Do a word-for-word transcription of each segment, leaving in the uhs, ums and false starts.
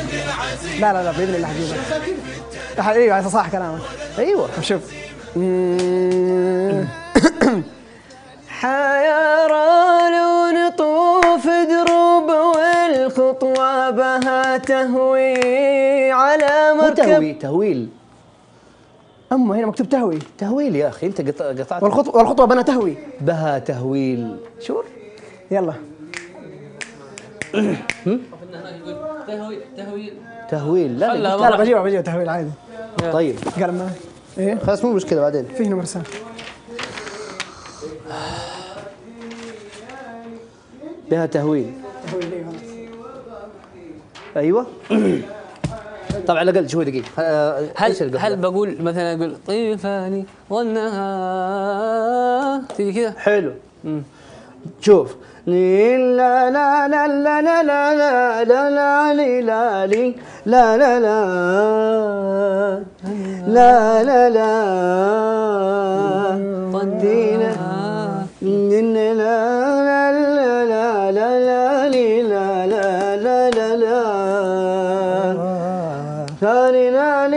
لا لا لا باذن الله حجيبها. ايوه صح كلامك. ايوه شوف. حيرى لو نطوف دروب والخطوة بها تهوي على مو مركب. تهوي، تهويل. اما هنا مكتوب تهوي. تهويل يا اخي، انت قط- قطعت. والخطوه والخطوه بنا تهوي. بها تهويل. شو يلا. تهويل تهويل تهويل. لا لا لا لا بجيبها بجيبها تهويل عادي. طيب قلم ما ايه خلاص مو مشكله بعدين. فيه نمر سنة. بها تهويل. تهويل ايوه. طبعا على الاقل شوي دقيقه. هل هل بقول مثلا اقول طيفاني ظنها تيجي كذا حلو. شوف لا لا لا لا لا لا لا لا لا لا لا لا لا لا لا طنينا لا لا لا لا لا لا لا لا لا لا لا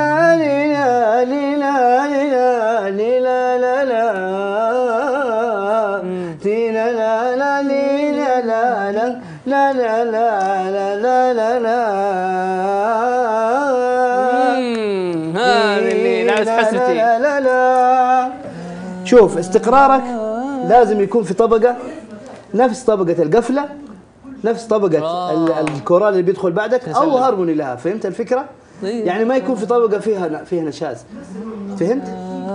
لا لا لا لا لا لا هذه اللي لابس حسبتي. لا لا لا. شوف استقرارك لازم يكون في طبقة نفس طبقة القفلة، نفس طبقة الكورال اللي بيدخل بعدك أو هارموني لها. فهمت الفكرة؟ يعني ما يكون في طبقة فيها فيها نشاز. فهمت؟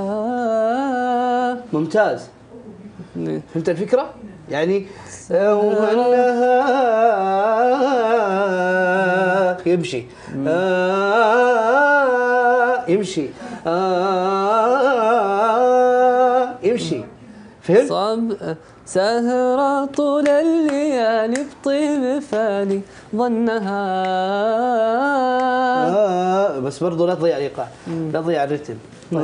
ممتاز. فهمت الفكرة؟ يعني يمشي يمشي يمشي. فهمت؟ صب سهرة طول الليالي بطيب فاني ظنها. آه بس برضو لا تضيع الايقاع، لا تضيع الرتم.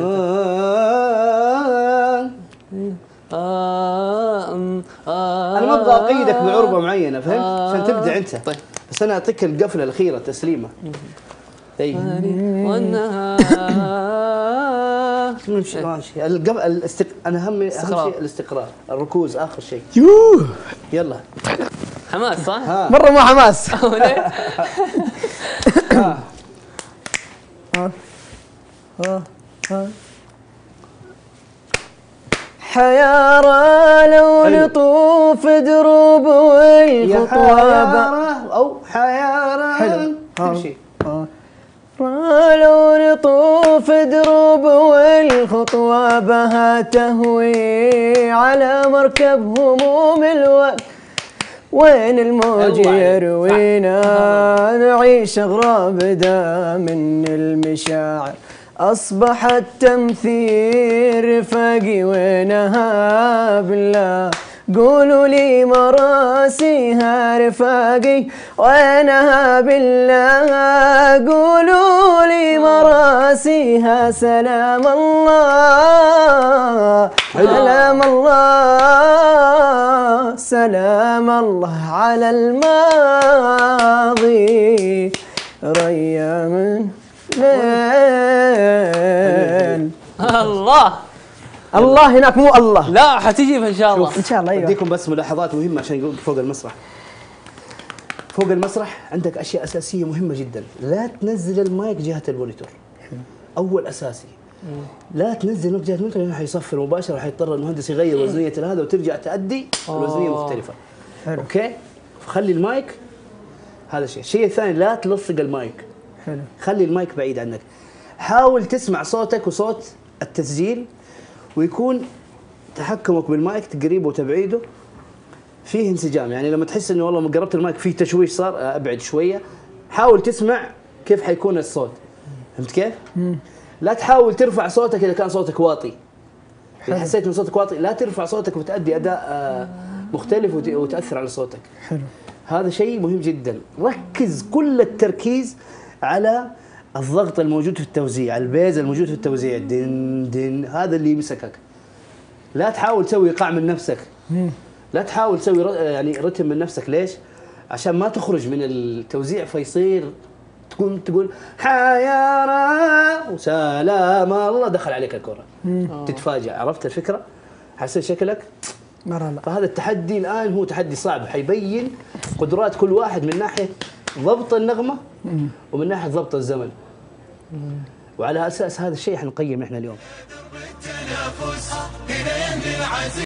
آه آه انا ما ابغى اقيدك بعربه معينه، فهمت؟ آه عشان تبدع انت. طيب بس انا اعطيك القفله الاخيره تسليمه. اي ظنها. ماشي ماشي. القف... الاستق... انا همي اهم شيء الاستقرار، الركوز اخر شيء. يوه يلا حماس صح؟ ها. مرة مو حماس. ليه؟ ها ها ها حيارى لو نطوف دروب والخطوة حيارى او حيارى. حلو. تمشي. لو نطوف دروب والخطوة بها تهوي على مركب هموم الوقت وين الموج يروينا نعيش أغراب دا من المشاعر أصبحت تمثيل رفاقي وينها بالله قولوا لي مراسيها رفاقي وينها بالله قولوا لي مراسيها سلام الله سلام الله سلام الله على الماضي ريا من ليل. الله الله هناك مو الله. لا حتجيب ان شاء الله. ان شاء الله. ايوه اديكم بس ملاحظات مهمه عشان يقول فوق المسرح. فوق المسرح عندك اشياء اساسيه مهمه جدا. لا تنزل المايك جهه المونيتور. اول اساسي. لا تنزل المايك جهه المونيتور لانه حيصفر مباشره وحيضطر المهندس يغير وزنيه هذا وترجع تأدي الوزنيه مختلفه. حلو. اوكي؟ فخلي المايك هذا شيء. الشيء الثاني لا تلصق المايك. حلو. خلي المايك بعيد عنك. حاول تسمع صوتك وصوت التسجيل ويكون تحكمك بالمايك تقريبه وتبعيده فيه انسجام. يعني لما تحس انه والله ما قربت المايك فيه تشويش صار ابعد شويه. حاول تسمع كيف حيكون الصوت. فهمت كيف؟ مم. لا تحاول ترفع صوتك اذا كان صوتك واطي. اذا حسيت ان صوتك واطي لا ترفع صوتك وتؤدي اداء مختلف وتاثر على صوتك. حلو. هذا شيء مهم جدا. ركز كل التركيز على الضغط الموجود في التوزيع، البيز الموجود في التوزيع، دن دن هذا اللي يمسكك. لا تحاول تسوي ايقاع من نفسك. لا تحاول تسوي يعني رتم من نفسك. ليش؟ عشان ما تخرج من التوزيع فيصير تقوم تقول حيارى وسلام الله دخل عليك الكرة تتفاجأ. عرفت الفكرة؟ حسيت شكلك؟ مرة لا. فهذا التحدي الآن هو تحدي صعب، حيبين قدرات كل واحد من ناحية ضبط النغمة ومن ناحية ضبط الزمن، وعلى أساس هذا الشيء حنقيم إحنا اليوم.